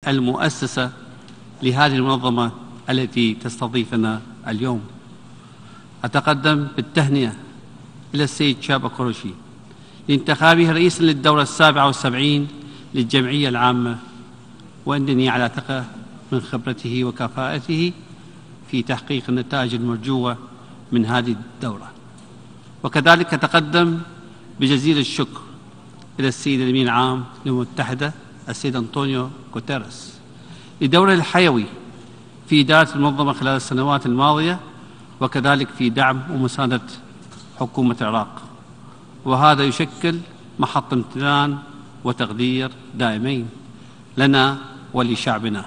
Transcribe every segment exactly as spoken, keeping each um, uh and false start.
المؤسسة لهذه المنظمة التي تستضيفنا اليوم. أتقدم بالتهنئة إلى السيد شابة قرشي لانتخابه رئيسا للدورة السابعة والسبعين للجمعية العامة، وإنني على ثقة من خبرته وكفاءته في تحقيق النتائج المرجوة من هذه الدورة. وكذلك أتقدم بجزيل الشكر إلى السيد الأمين العام للأمم المتحدة السيد أنطونيو غوتيريس لدوره الحيوي في إدارة المنظمة خلال السنوات الماضية، وكذلك في دعم ومساندة حكومة العراق، وهذا يشكل محط امتنان وتقدير دائمين لنا ولشعبنا.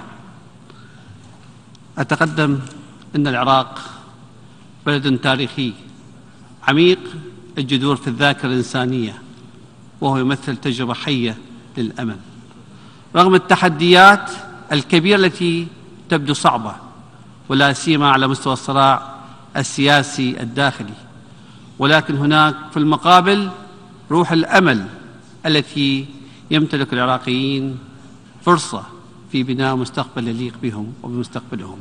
أتقدم أن العراق بلد تاريخي عميق الجذور في الذاكرة الإنسانية، وهو يمثل تجربة حية للأمل رغم التحديات الكبيرة التي تبدو صعبة، ولا سيما على مستوى الصراع السياسي الداخلي، ولكن هناك في المقابل روح الأمل التي يمتلك العراقيين فرصة في بناء مستقبل يليق بهم وبمستقبلهم.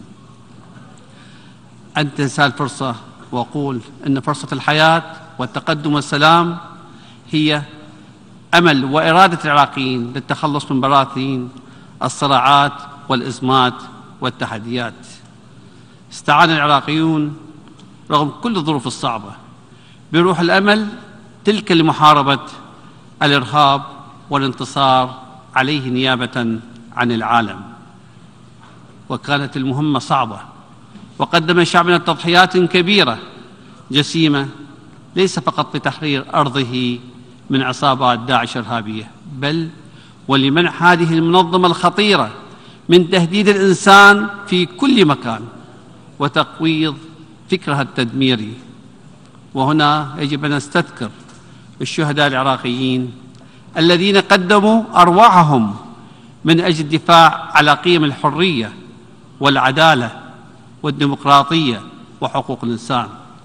أنت تنسى الفرصة، وأقول أن فرصة الحياة والتقدم والسلام هي أمل وإرادة العراقيين للتخلص من براثين الصراعات والأزمات والتحديات. استعان العراقيون رغم كل الظروف الصعبة بروح الأمل تلك لمحاربة الإرهاب والانتصار عليه نيابة عن العالم. وكانت المهمة صعبة، وقدم شعبنا تضحيات كبيرة جسيمة، ليس فقط لتحرير أرضه من عصابات داعش الإرهابية، بل ولمنع هذه المنظمة الخطيرة من تهديد الإنسان في كل مكان وتقويض فكرها التدميري. وهنا يجب أن نستذكر الشهداء العراقيين الذين قدموا أرواحهم من أجل الدفاع على قيم الحرية والعدالة والديمقراطية وحقوق الإنسان.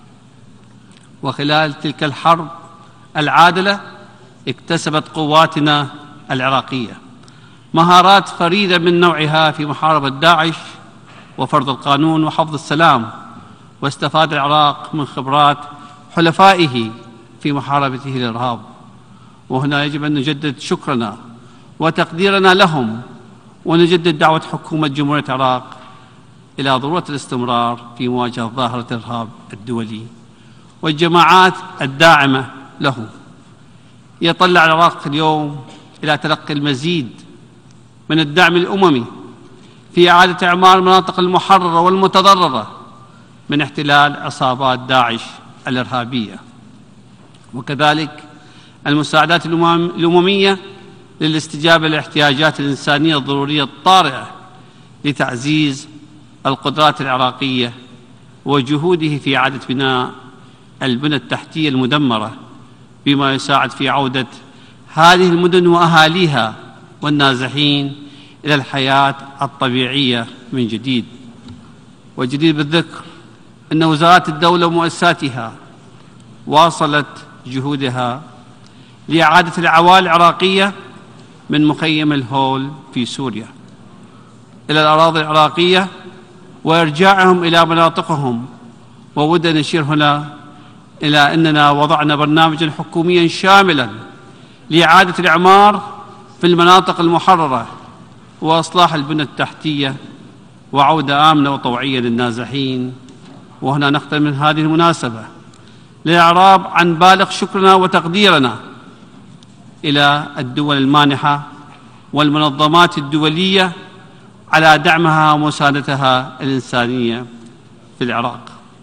وخلال تلك الحرب العادلة اكتسبت قواتنا العراقية مهارات فريدة من نوعها في محاربة داعش وفرض القانون وحفظ السلام، واستفاد العراق من خبرات حلفائه في محاربته للإرهاب. وهنا يجب أن نجدد شكرنا وتقديرنا لهم، ونجدد دعوة حكومة جمهورية العراق إلى ضرورة الاستمرار في مواجهة ظاهرة الإرهاب الدولي والجماعات الداعمة له. يطلع العراق اليوم إلى تلقي المزيد من الدعم الأممي في إعادة إعمار المناطق المحررة والمتضررة من احتلال عصابات داعش الإرهابية، وكذلك المساعدات الأممية للاستجابة للاحتياجات الإنسانية الضرورية الطارئة لتعزيز القدرات العراقية، وجهوده في إعادة بناء البنى التحتية المدمرة بما يساعد في عودة هذه المدن وأهاليها والنازحين إلى الحياة الطبيعية من جديد. وجدير بالذكر أن وزارات الدولة ومؤسساتها واصلت جهودها لإعادة العوائل العراقية من مخيم الهول في سوريا إلى الأراضي العراقية وإرجاعهم إلى مناطقهم. وود أن نشير هنا إلى أننا وضعنا برنامجا حكوميا شاملا لإعادة الإعمار في المناطق المحررة وإصلاح البنى التحتية وعودة آمنة وطوعية للنازحين. وهنا نختم من هذه المناسبة للإعراب عن بالغ شكرنا وتقديرنا إلى الدول المانحة والمنظمات الدولية على دعمها ومساندتها الإنسانية في العراق.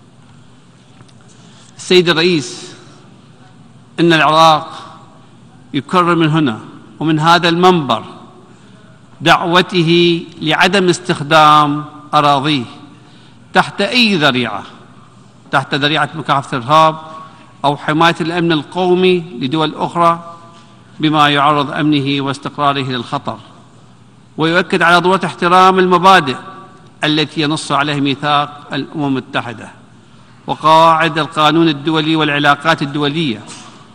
السيد الرئيس، إن العراق يكرر من هنا ومن هذا المنبر دعوته لعدم استخدام أراضيه تحت أي ذريعة، تحت ذريعة مكافحة الإرهاب أو حماية الأمن القومي لدول أخرى بما يعرض أمنه واستقراره للخطر. ويؤكد على ضرورة احترام المبادئ التي ينص عليها ميثاق الأمم المتحدة وقواعد القانون الدولي والعلاقات الدولية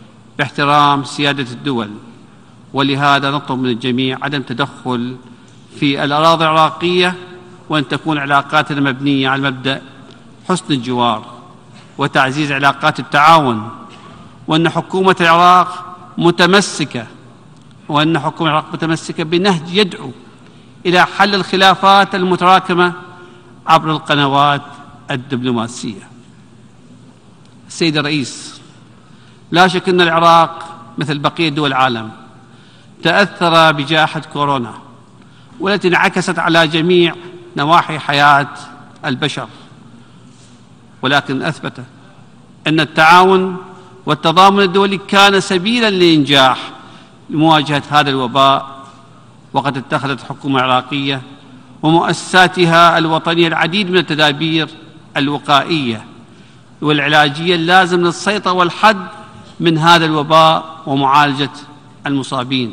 باحترام سيادة الدول. ولهذا نطلب من الجميع عدم تدخل في الأراضي العراقية، وأن تكون علاقاتنا مبنية على مبدأ حسن الجوار وتعزيز علاقات التعاون، وأن حكومة العراق متمسكة وأن حكومة العراق متمسكة بنهج يدعو إلى حل الخلافات المتراكمة عبر القنوات الدبلوماسية. السيد الرئيس، لا شك أن العراق مثل بقية دول العالم تأثر بجائحة كورونا، والتي انعكست على جميع نواحي حياة البشر، ولكن أثبت أن التعاون والتضامن الدولي كان سبيلاً لإنجاح لمواجهة هذا الوباء. وقد اتخذت الحكومة العراقية ومؤسساتها الوطنية العديد من التدابير الوقائية والعلاجية اللازمة للسيطرة والحد من هذا الوباء ومعالجة المصابين.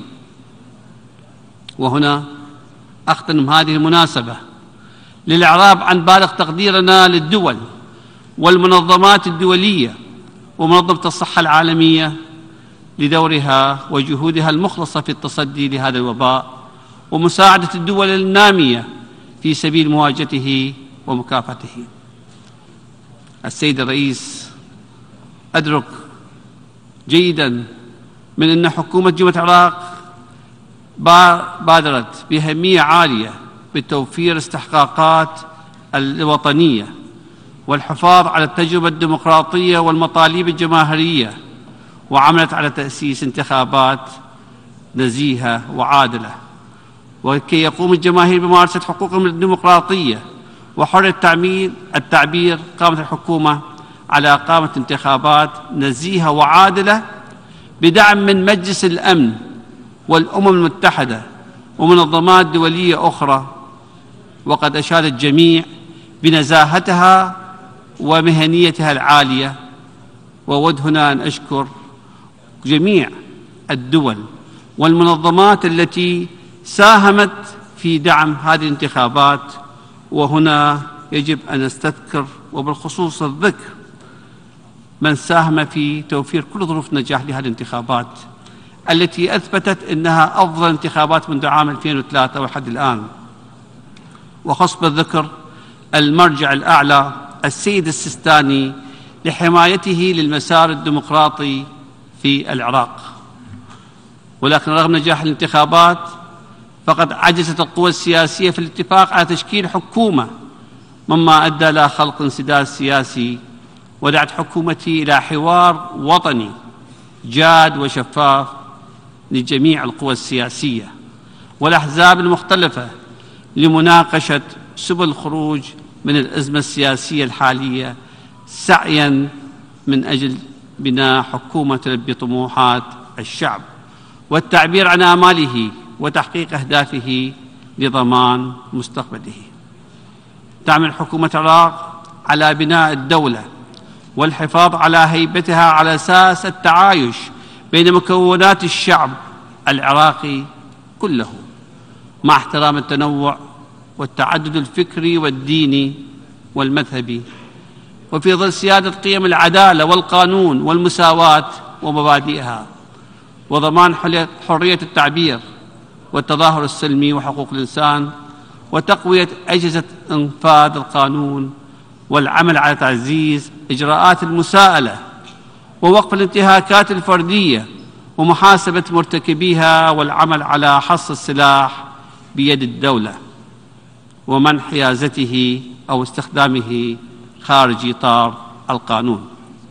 وهنا أختم هذه المناسبة للإعراب عن بالغ تقديرنا للدول والمنظمات الدولية ومنظمة الصحة العالمية لدورها وجهودها المخلصة في التصدي لهذا الوباء ومساعدة الدول النامية في سبيل مواجهته ومكافحته. السيد الرئيس، أدرك جيداً من أن حكومة جمهورية العراق بادرت بأهمية عالية بتوفير استحقاقات الوطنية والحفاظ على التجربة الديمقراطية والمطالب الجماهيرية، وعملت على تأسيس انتخابات نزيهة وعادلة، وكي يقوم الجماهير بممارسة حقوقهم الديمقراطية وحرية التعبير. قامت الحكومة على إقامة انتخابات نزيهة وعادلة بدعم من مجلس الأمن والأمم المتحدة ومنظمات دولية أخرى، وقد أشاد الجميع بنزاهتها ومهنيتها العالية. وأود هنا أن أشكر جميع الدول والمنظمات التي ساهمت في دعم هذه الانتخابات، وهنا يجب أن نستذكر وبالخصوص الذكر من ساهم في توفير كل ظروف نجاح لهذه الانتخابات التي أثبتت أنها أفضل انتخابات منذ عام ألفين وثلاثة ولحد الآن. وخص بالذكر المرجع الأعلى السيد السيستاني لحمايته للمسار الديمقراطي في العراق. ولكن رغم نجاح الانتخابات فقد عجزت القوى السياسية في الاتفاق على تشكيل حكومة، مما أدى إلى خلق انسداد سياسي، ودعت حكومتي إلى حوار وطني جاد وشفاف لجميع القوى السياسية والأحزاب المختلفة لمناقشة سبل الخروج من الأزمة السياسية الحالية، سعياً من أجل بناء حكومة تلبي طموحات الشعب والتعبير عن آماله وتحقيق أهدافه لضمان مستقبله. تعمل حكومة العراق على بناء الدولة والحفاظ على هيبتها على أساس التعايش بين مكونات الشعب العراقي كله مع احترام التنوع والتعدد الفكري والديني والمذهبي، وفي ظل سيادة قيم العدالة والقانون والمساواة ومبادئها، وضمان حرية التعبير والتظاهر السلمي وحقوق الإنسان، وتقوية أجهزة إنفاذ القانون، والعمل على تعزيز إجراءات المساءلة ووقف الانتهاكات الفردية ومحاسبة مرتكبيها، والعمل على حصر السلاح بيد الدولة ومنع حيازته أو استخدامه خارج إطار القانون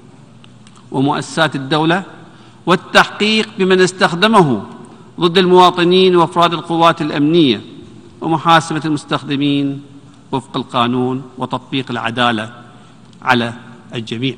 ومؤسسات الدولة، والتحقيق بمن استخدمه ضد المواطنين وأفراد القوات الأمنية، ومحاسبة المستخدمين وفق القانون، وتطبيق العدالة على الجميع.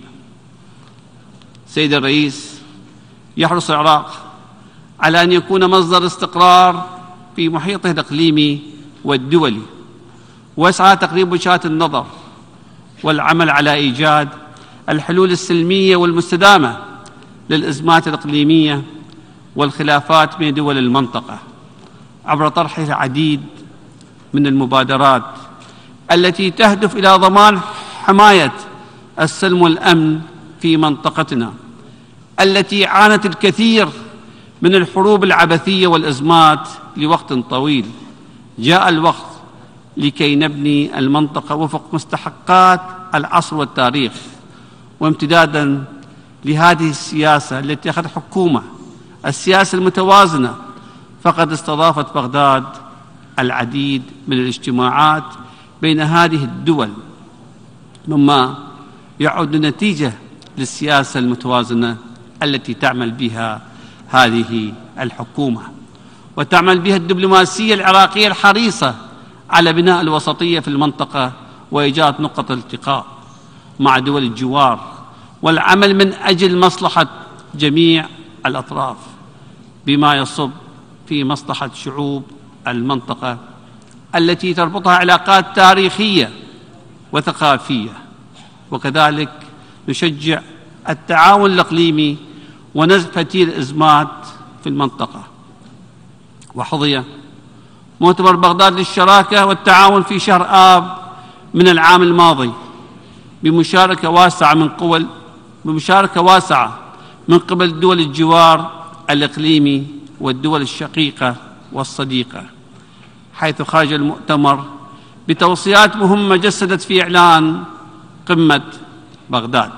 سيد الرئيس، يحرص العراق على أن يكون مصدر استقرار في محيطه الإقليمي والدولي، ويسعى تقريب وجهات النظر والعمل على إيجاد الحلول السلمية والمستدامة للأزمات الإقليمية والخلافات بين دول المنطقة عبر طرح العديد من المبادرات التي تهدف إلى ضمان حماية السلم والأمن في منطقتنا التي عانت الكثير من الحروب العبثية والأزمات لوقت طويل، جاء الوقت لكي نبني المنطقة وفق مستحقات العصر والتاريخ. وامتدادا لهذه السياسة التي أخذت حكومة السياسة المتوازنة، فقد استضافت بغداد العديد من الاجتماعات بين هذه الدول، مما يعد نتيجة للسياسة المتوازنة التي تعمل بها هذه الحكومة، وتعمل بها الدبلوماسية العراقية الحريصة على بناء الوسطية في المنطقة وإيجاد نقطة التقاء مع دول الجوار، والعمل من أجل مصلحة جميع الأطراف بما يصب في مصلحة شعوب المنطقة التي تربطها علاقات تاريخية وثقافية. وكذلك نشجع التعاون الإقليمي ونزع فتيل الأزمات في المنطقة. وحظي مؤتمر بغداد للشراكة والتعاون في شهر آب من العام الماضي بمشاركة واسعة من قبل بمشاركة واسعة من قبل دول الجوار الإقليمي والدول الشقيقة والصديقة، حيث خرج المؤتمر بتوصيات مهمة جسدت في إعلان قمة بغداد.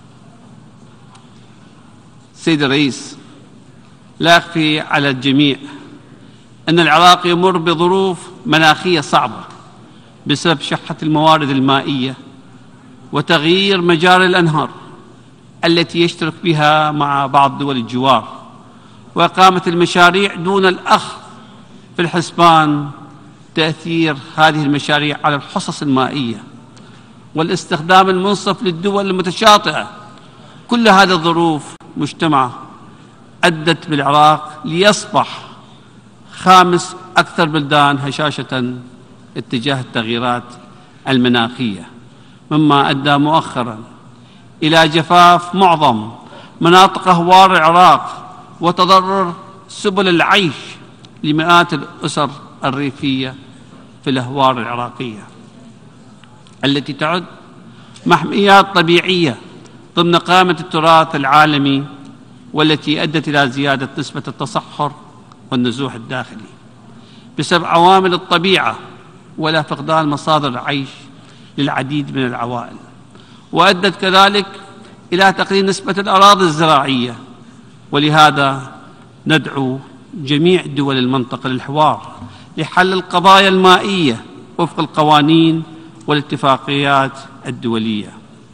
سيد الرئيس، لا أخفي على الجميع أن العراق يمر بظروف مناخية صعبة بسبب شحة الموارد المائية وتغيير مجاري الأنهار التي يشترك بها مع بعض دول الجوار، وإقامة المشاريع دون الأخذ في الحسبان تأثير هذه المشاريع على الحصص المائية والاستخدام المنصف للدول المتشاطئة. كل هذه الظروف مجتمعة أدت بالعراق ليصبح خامس أكثر بلدان هشاشة اتجاه التغييرات المناخية، مما أدى مؤخرا إلى جفاف معظم مناطق أهوار العراق وتضرر سبل العيش لمئات الأسر الريفية في الأهوار العراقية التي تعد محميات طبيعية ضمن قائمة التراث العالمي، والتي أدت إلى زيادة نسبة التصحر والنزوح الداخلي بسبب عوامل الطبيعة ولا فقدان مصادر العيش للعديد من العوائل، وأدت كذلك إلى تقليل نسبة الأراضي الزراعية. ولهذا ندعو جميع دول المنطقة للحوار لحل القضايا المائية وفق القوانين والاتفاقيات الدولية.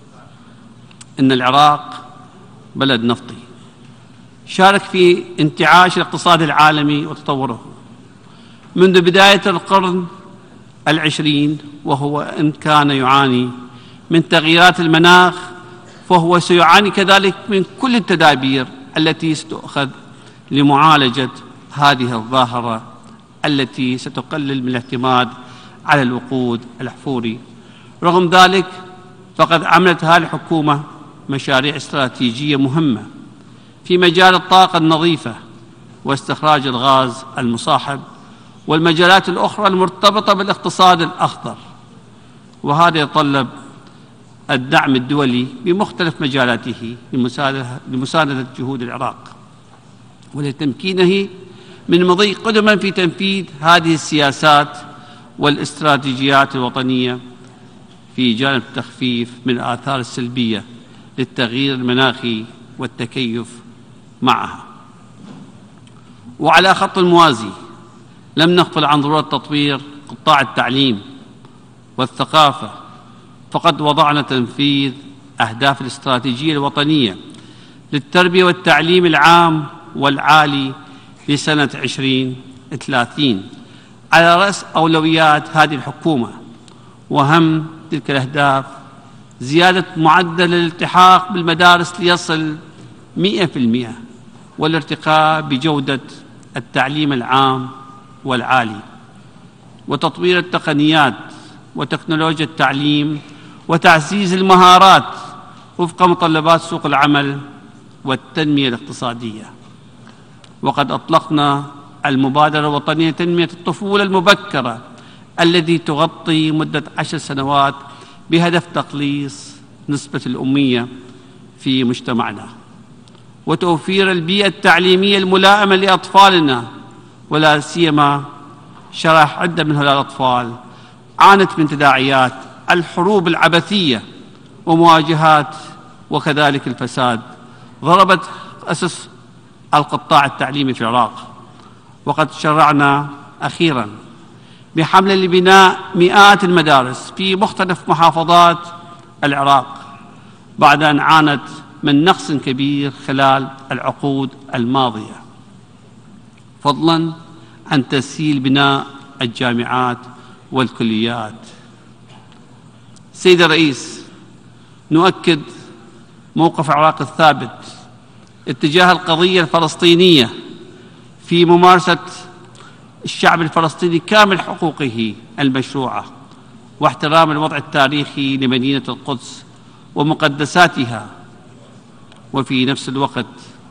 إن العراق بلد نفطي شارك في انتعاش الاقتصاد العالمي وتطوره منذ بداية القرن العشرين، وهو إن كان يعاني من تغييرات المناخ فهو سيعاني كذلك من كل التدابير التي ستؤخذ لمعالجة هذه الظاهرة التي ستقلل من الاعتماد على الوقود الأحفوري. رغم ذلك فقد عملت هذه الحكومة مشاريع استراتيجية مهمة في مجال الطاقة النظيفة واستخراج الغاز المصاحب والمجالات الأخرى المرتبطة بالاقتصاد الأخضر، وهذا يتطلب الدعم الدولي بمختلف مجالاته لمساندة جهود العراق ولتمكينه من مضي قدما في تنفيذ هذه السياسات والاستراتيجيات الوطنية في جانب التخفيف من الآثار السلبية للتغيير المناخي والتكيف معها. وعلى خط الموازي لم نغفل عن ضرورة تطوير قطاع التعليم والثقافة، فقد وضعنا تنفيذ أهداف الاستراتيجية الوطنية للتربية والتعليم العام والعالي لسنة عشرين ثلاثين على رأس أولويات هذه الحكومة. وهم تلك الأهداف زيادة معدل الالتحاق بالمدارس ليصل مئة بالمئة والارتقاء بجودة التعليم العام والعالي، وتطوير التقنيات وتكنولوجيا التعليم وتعزيز المهارات وفق متطلبات سوق العمل والتنمية الاقتصادية. وقد أطلقنا المبادرة الوطنية لتنمية الطفولة المبكرة التي تغطي مدة عشر سنوات بهدف تقليص نسبة الأمية في مجتمعنا وتوفير البيئة التعليمية الملائمة لأطفالنا، ولا سيما شرائح عدة من هؤلاء الأطفال عانت من تداعيات الحروب العبثية ومواجهات وكذلك الفساد ضربت أسس القطاع التعليمي في العراق. وقد شرعنا أخيراً بحملة لبناء مئات المدارس في مختلف محافظات العراق بعد أن عانت من نقص كبير خلال العقود الماضية، فضلاً عن تسهيل بناء الجامعات والكليات. سيد الرئيس، نؤكد موقف العراق الثابت اتجاه القضية الفلسطينية في ممارسة الشعب الفلسطيني كامل حقوقه المشروعة واحترام الوضع التاريخي لمدينة القدس ومقدساتها، وفي نفس الوقت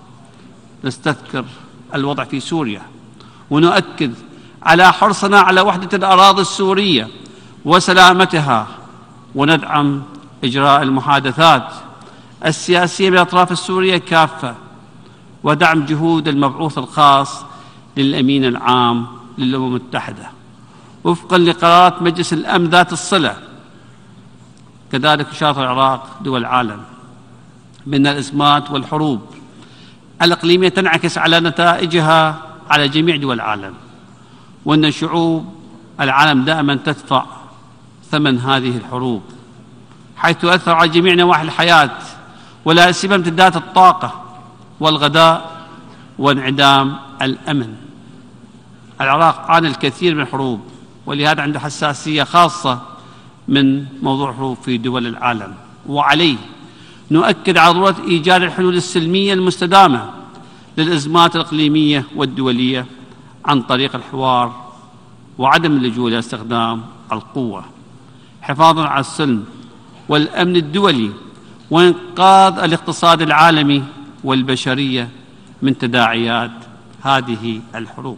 نستذكر الوضع في سوريا ونؤكد على حرصنا على وحدة الأراضي السورية وسلامتها، وندعم إجراء المحادثات السياسية بالأطراف السورية كافة، ودعم جهود المبعوث الخاص للأمين العام للأمم المتحدة وفقاً لقرارات مجلس الأمن ذات الصلة. كذلك يشارك العراق دول العالم من الأزمات والحروب الإقليمية تنعكس على نتائجها على جميع دول العالم، وأن شعوب العالم دائما تدفع ثمن هذه الحروب حيث تؤثر على جميع نواحي الحياة، ولا سيما امتداد الطاقة والغذاء وانعدام الأمن. العراق عانى الكثير من الحروب، ولهذا عنده حساسية خاصة من موضوع الحروب في دول العالم، وعليه نؤكد على ضرورة إيجاد الحلول السلمية المستدامة للأزمات الإقليمية والدولية عن طريق الحوار وعدم اللجوء إلى استخدام القوة، حفاظاً على السلم والأمن الدولي وإنقاذ الاقتصاد العالمي والبشرية من تداعيات هذه الحروب.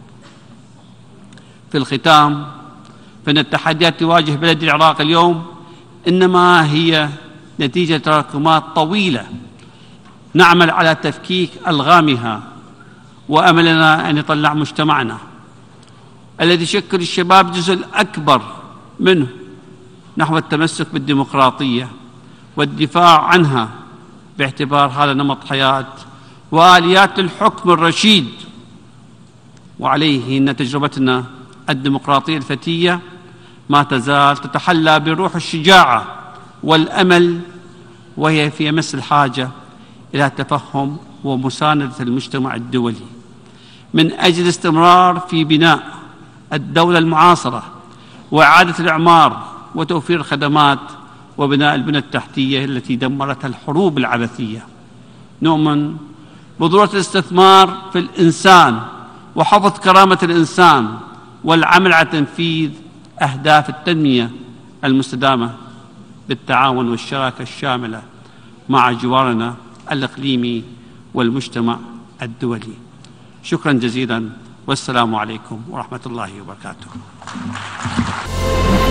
في الختام، فإن التحديات تواجه بلد العراق اليوم إنما هي نتيجة تراكمات طويلة نعمل على تفكيك ألغامها، وأملنا أن يطلع مجتمعنا الذي يشكل الشباب جزء الأكبر منه نحو التمسك بالديمقراطية والدفاع عنها باعتبار هذا نمط حياة وآليات الحكم الرشيد. وعليه أن تجربتنا الديمقراطية الفتية ما تزال تتحلى بروح الشجاعة والأمل، وهي في أمس الحاجة إلى تفهم ومساندة المجتمع الدولي من أجل الاستمرار في بناء الدولة المعاصرة وإعادة الإعمار وتوفير الخدمات وبناء البنى التحتية التي دمرتها الحروب العبثية. نؤمن بضرورة الاستثمار في الإنسان وحفظ كرامة الإنسان والعمل على تنفيذ أهداف التنمية المستدامة بالتعاون والشراكة الشاملة مع جوارنا الإقليمي والمجتمع الدولي. شكرا جزيلا، والسلام عليكم ورحمة الله وبركاته.